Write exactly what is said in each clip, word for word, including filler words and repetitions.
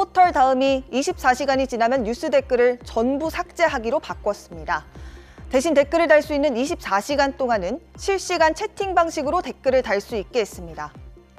포털 다음이 이십사 시간이 지나면 뉴스 댓글을 전부 삭제하기로 바꿨습니다. 대신 댓글을 달 수 있는 이십사 시간 동안은 실시간 채팅 방식으로 댓글을 달 수 있게 했습니다.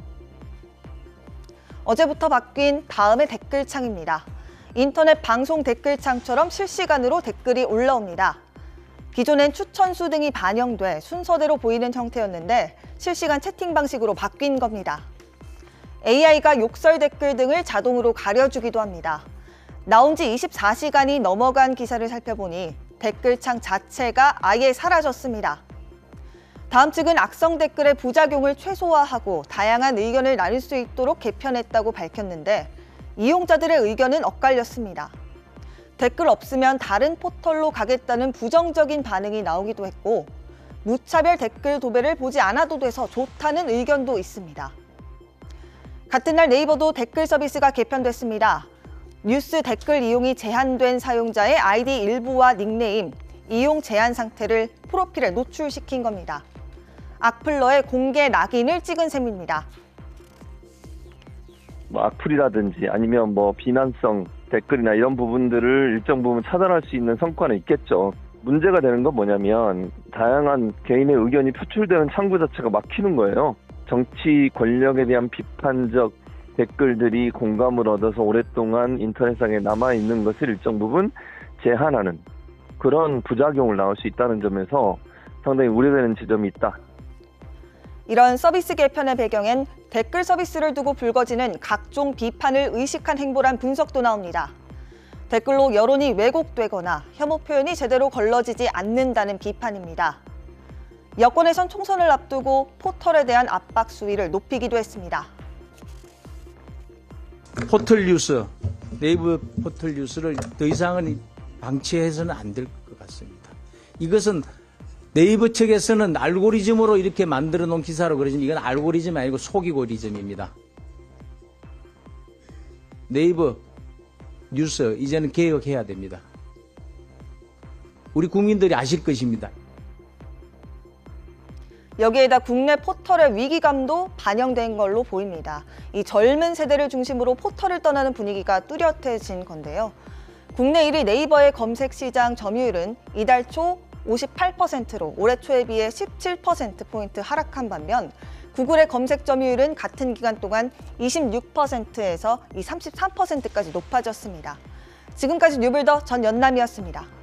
어제부터 바뀐 다음의 댓글창입니다. 인터넷 방송 댓글창처럼 실시간으로 댓글이 올라옵니다. 기존엔 추천수 등이 반영돼 순서대로 보이는 형태였는데 실시간 채팅 방식으로 바뀐 겁니다. 에이아이가 욕설 댓글 등을 자동으로 가려주기도 합니다. 나온 지 이십사 시간이 넘어간 기사를 살펴보니 댓글창 자체가 아예 사라졌습니다. 다음 측은 악성 댓글의 부작용을 최소화하고 다양한 의견을 나눌 수 있도록 개편했다고 밝혔는데 이용자들의 의견은 엇갈렸습니다. 댓글 없으면 다른 포털로 가겠다는 부정적인 반응이 나오기도 했고 무차별 댓글 도배를 보지 않아도 돼서 좋다는 의견도 있습니다. 같은 날 네이버도 댓글 서비스가 개편됐습니다. 뉴스 댓글 이용이 제한된 사용자의 아이디 일부와 닉네임, 이용 제한 상태를 프로필에 노출시킨 겁니다. 악플러의 공개 낙인을 찍은 셈입니다. 뭐 악플이라든지 아니면 뭐 비난성 댓글이나 이런 부분들을 일정 부분 차단할 수 있는 성과는 있겠죠. 문제가 되는 건 뭐냐면 다양한 개인의 의견이 표출되는 창구 자체가 막히는 거예요. 정치 권력에 대한 비판적 댓글들이 공감을 얻어서 오랫동안 인터넷상에 남아있는 것을 일정 부분 제한하는 그런 부작용을 낳을 수 있다는 점에서 상당히 우려되는 지점이 있다. 이런 서비스 개편의 배경엔 댓글 서비스를 두고 불거지는 각종 비판을 의식한 행보란 분석도 나옵니다. 댓글로 여론이 왜곡되거나 혐오 표현이 제대로 걸러지지 않는다는 비판입니다. 여권에선 총선을 앞두고 포털에 대한 압박 수위를 높이기도 했습니다. 포털 뉴스, 네이버 포털 뉴스를 더 이상은 방치해서는 안 될 것 같습니다. 이것은 네이버 측에서는 알고리즘으로 이렇게 만들어 놓은 기사로 그러지만 이건 알고리즘이 아니고 속이고리즘입니다. 네이버 뉴스 이제는 개혁해야 됩니다. 우리 국민들이 아실 것입니다. 여기에다 국내 포털의 위기감도 반영된 걸로 보입니다. 이 젊은 세대를 중심으로 포털을 떠나는 분위기가 뚜렷해진 건데요. 국내 일 위 네이버의 검색 시장 점유율은 이달 초 오십팔 퍼센트로 올해 초에 비해 십칠 퍼센트포인트 하락한 반면 구글의 검색 점유율은 같은 기간 동안 이십육 퍼센트에서 이 삼십삼 퍼센트까지 높아졌습니다. 지금까지 뉴블더 전연남이었습니다.